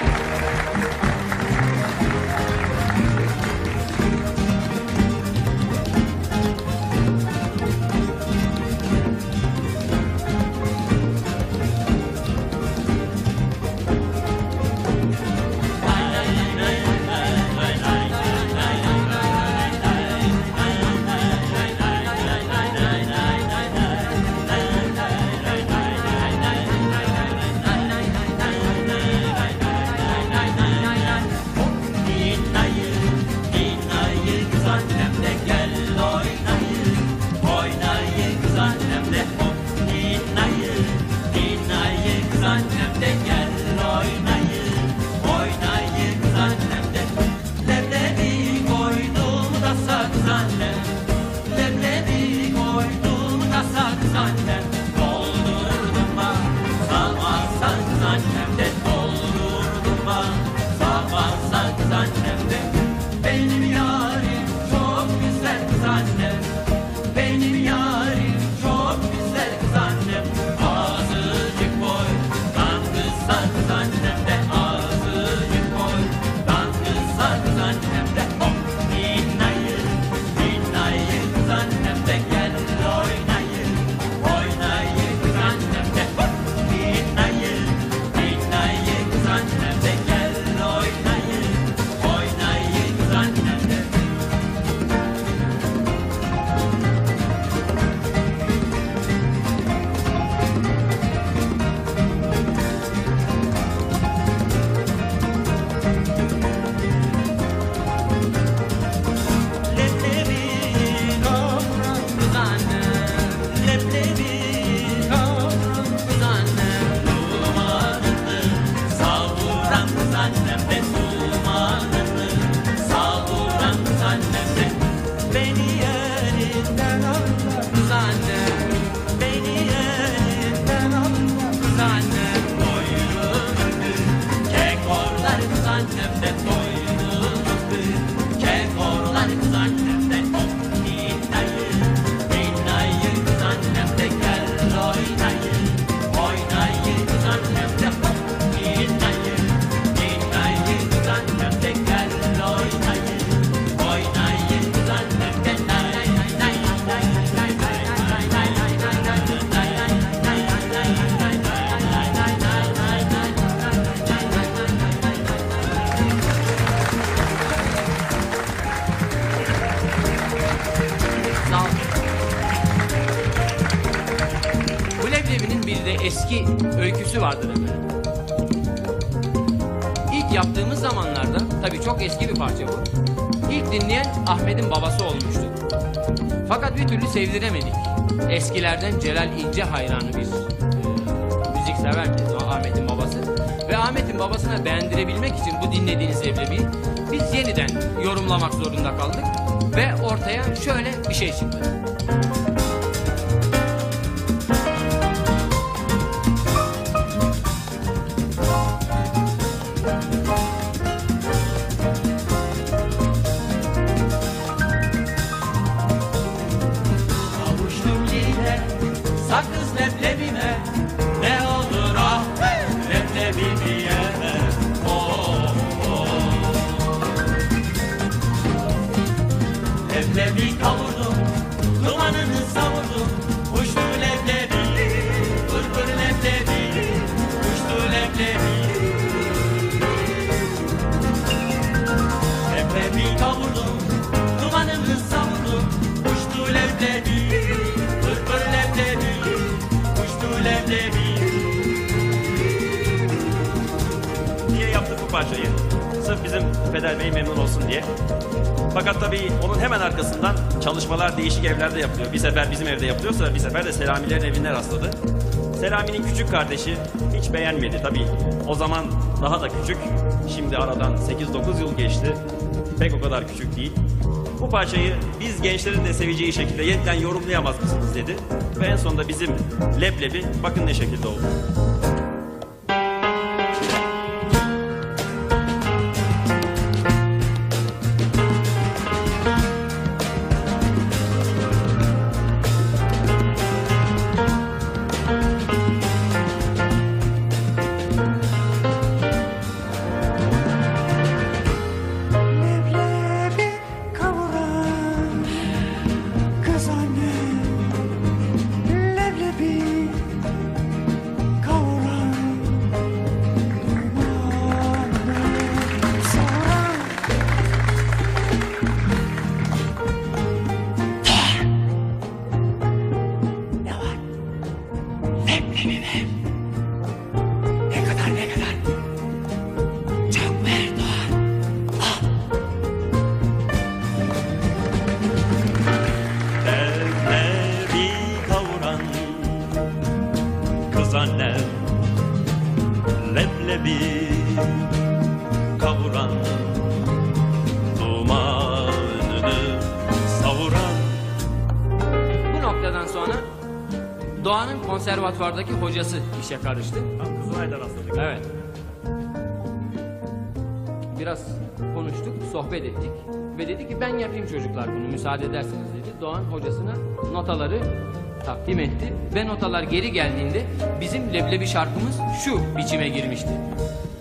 eski öyküsü vardır efendim. İlk yaptığımız zamanlarda, tabii çok eski bir parça bu, İlk dinleyen Ahmet'in babası olmuştu. Fakat bir türlü sevdiremedik. Eskilerden Celal İnce hayranı bir müziksever Ahmet'in babası. Ve Ahmet'in babasına beğendirebilmek için bu dinlediğiniz evlemeyi biz yeniden yorumlamak zorunda kaldık. Ve ortaya şöyle bir şey çıktı. Sakız leblebime ne olur ah leblebimi yeme oh, oh. Leblebi kavurdum, dumanını savurdum, uçtu leblebi, vır leblebi, uçtu leblebi. Leblebi kavurdum, dumanını savurdum, uçtu leblebi. Niye yaptık bu parçayı? Sırf bizim Peder Bey memnun olsun diye. Fakat tabii onun hemen arkasından çalışmalar değişik evlerde yapılıyor. Bir sefer bizim evde yapılıyorsa bir sefer de Selamilerin evinde rastladı. Selami'nin küçük kardeşi hiç beğenmedi. Tabii o zaman daha da küçük. Şimdi aradan 8-9 yıl geçti. Pek o kadar küçük değil. Bu parçayı biz gençlerin de seveceği şekilde yeniden yorumlayamaz mısınız dedi. Ve en sonunda bizim leblebi bakın ne şekilde oldu. kavuran, dumanını savuran. Bu noktadan sonra Doğan'ın konservatuvardaki hocası işe karıştı. Kızılay'da rastladık. Evet. Biraz konuştuk, sohbet ettik. Ve dedi ki ben yapayım çocuklar bunu müsaade ederseniz dedi. Doğan hocasına notaları takdim etti. Ve notalar geri geldiğinde bizim leblebi şarkımız şu biçime girmişti.